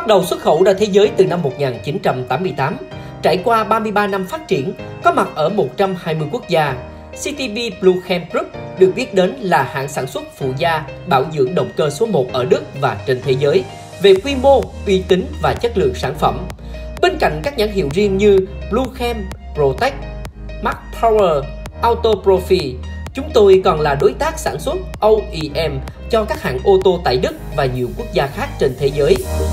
Bắt đầu xuất khẩu ra thế giới từ năm 1988, trải qua 33 năm phát triển, có mặt ở 120 quốc gia, CTB Bluechem Group được biết đến là hãng sản xuất phụ gia bảo dưỡng động cơ số 1 ở Đức và trên thế giới về quy mô, uy tín và chất lượng sản phẩm. Bên cạnh các nhãn hiệu riêng như Bluechem, Protect, Max Power, Auto Profi, chúng tôi còn là đối tác sản xuất OEM cho các hãng ô tô tại Đức và nhiều quốc gia khác trên thế giới.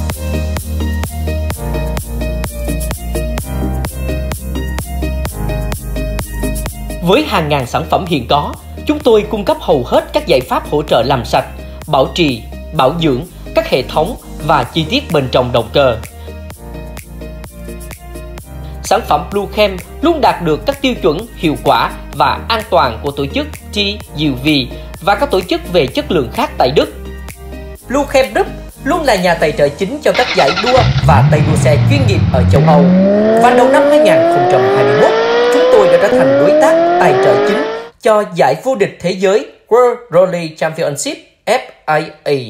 Với hàng ngàn sản phẩm hiện có, chúng tôi cung cấp hầu hết các giải pháp hỗ trợ làm sạch, bảo trì, bảo dưỡng, các hệ thống và chi tiết bên trong động cơ. Sản phẩm Bluechem luôn đạt được các tiêu chuẩn hiệu quả và an toàn của tổ chức TÜV và các tổ chức về chất lượng khác tại Đức. Bluechem Group luôn là nhà tài trợ chính cho các giải đua và tay đua xe chuyên nghiệp ở châu Âu. Và đầu năm 2021, chúng tôi đã trở thành đối tác tài trợ chính cho giải vô địch thế giới World Rally Championship FIA.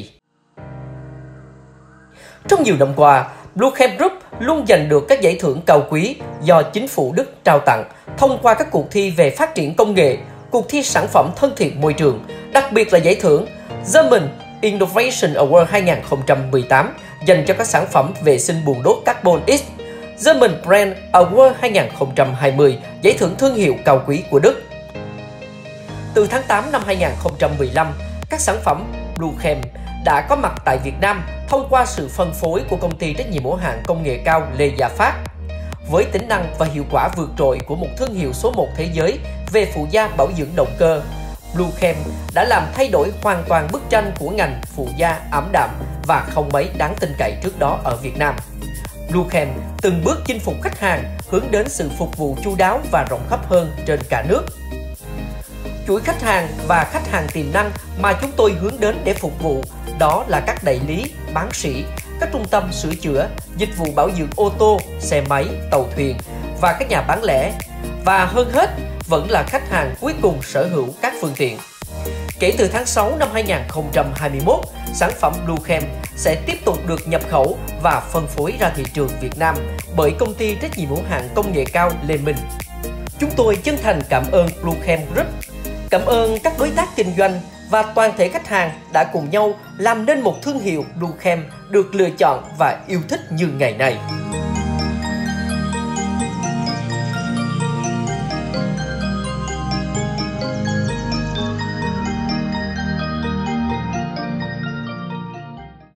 Trong nhiều năm qua, Bluechem Group luôn giành được các giải thưởng cao quý do chính phủ Đức trao tặng thông qua các cuộc thi về phát triển công nghệ, cuộc thi sản phẩm thân thiện môi trường, đặc biệt là giải thưởng German Innovation Award 2018 dành cho các sản phẩm vệ sinh buồng đốt Carbon X, German Brand Award 2020, giải thưởng thương hiệu cao quý của Đức. Từ tháng 8 năm 2015, các sản phẩm Bluechem đã có mặt tại Việt Nam thông qua sự phân phối của công ty trách nhiệm hữu hạn công nghệ cao Lê Gia Phát. Với tính năng và hiệu quả vượt trội của một thương hiệu số 1 thế giới về phụ gia bảo dưỡng động cơ, Bluechem đã làm thay đổi hoàn toàn bức tranh của ngành phụ gia ảm đạm và không mấy đáng tin cậy trước đó ở Việt Nam. Bluechem từng bước chinh phục khách hàng, hướng đến sự phục vụ chu đáo và rộng khắp hơn trên cả nước. Chuỗi khách hàng và khách hàng tiềm năng mà chúng tôi hướng đến để phục vụ đó là các đại lý, bán sỉ, các trung tâm sửa chữa, dịch vụ bảo dưỡng ô tô, xe máy, tàu thuyền và các nhà bán lẻ. Và hơn hết vẫn là khách hàng cuối cùng sở hữu các phương tiện. Kể từ tháng 6 năm 2021, sản phẩm Bluechem sẽ tiếp tục được nhập khẩu và phân phối ra thị trường Việt Nam bởi công ty trách nhiệm hữu hạn công nghệ cao Lê Minh. Chúng tôi chân thành cảm ơn Bluechem Group, cảm ơn các đối tác kinh doanh và toàn thể khách hàng đã cùng nhau làm nên một thương hiệu Bluechem được lựa chọn và yêu thích như ngày nay.